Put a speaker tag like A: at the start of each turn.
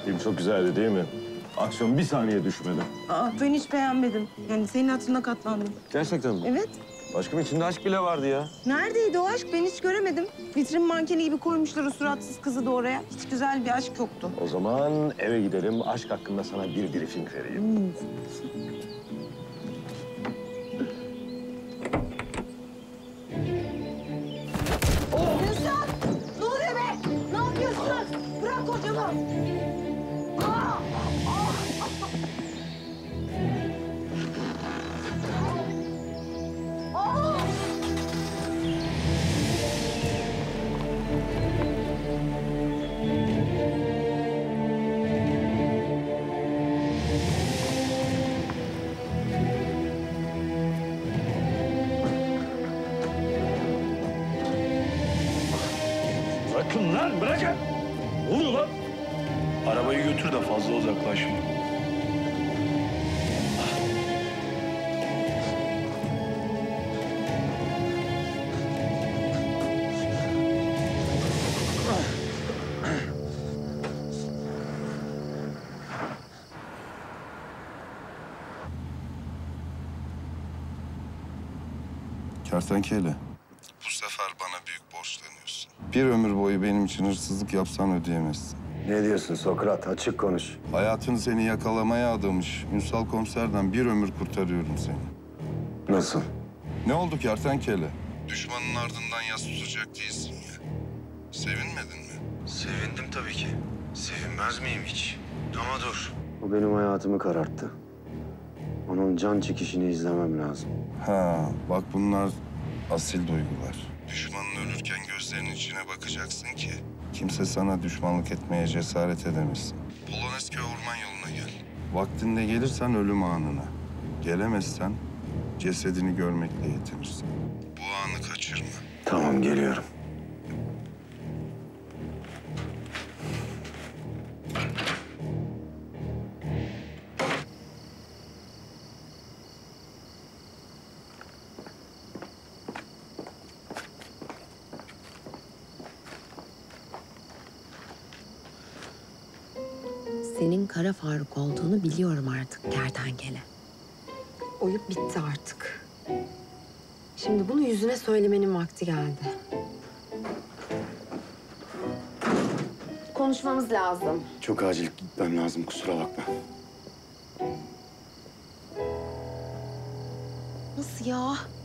A: Film çok güzeldi değil mi? Aksiyon bir saniye düşmedi.
B: Ben hiç beğenmedim. Yani senin hatırına katlandım.
A: Gerçekten mi?
B: Evet.
A: Aşkım içinde aşk bile vardı ya.
B: Neredeydi o aşk? Ben hiç göremedim. Vitrin mankeni gibi koymuşlar o suratsız kızı da oraya. Hiç güzel bir aşk yoktu.
A: O zaman eve gidelim. Aşk hakkında sana bir briefing vereyim.
B: Ünsal! Ne oluyor be? Ne yapıyorsun? Bırak kocamı.
C: Bırakın lan, bırakın! Ne oluyor lan? Arabayı götür de fazla uzaklaşma.
D: Kertenkele. Bu sefer bana büyük borçlanıyorsun. Bir ömür boyu benim için hırsızlık yapsan ödeyemezsin.
E: Ne diyorsun Sokrat? Açık konuş.
D: Hayatını seni yakalamaya adamış Ünsal komiserden bir ömür kurtarıyorum seni.
E: Nasıl?
D: Ne oldu kertenkele? Düşmanın ardından yas tutacak değilsin ya. Sevinmedin mi?
E: Sevindim tabii ki. Sevinmez miyim hiç? Ama dur. O benim hayatımı kararttı. Onun can çekişini izlemem lazım.
D: Ha, bak bunlar asil duygular. Düşmanın ölürken gözlerinin içine bakacaksın ki kimse sana düşmanlık etmeye cesaret edemesin. Polonezköy orman yoluna gel. Vaktinde gelirsen ölüm anına. Gelemezsen cesedini görmekle yetinirsin. Bu anı kaçırma.
E: Tamam, geliyorum.
F: Senin Kara Faruk olduğunu biliyorum artık kertenkele. Oyup bitti artık. Şimdi bunu yüzüne söylemenin vakti geldi. Konuşmamız lazım.
E: Çok acil gitmem lazım, kusura bakma.
F: Nasıl ya?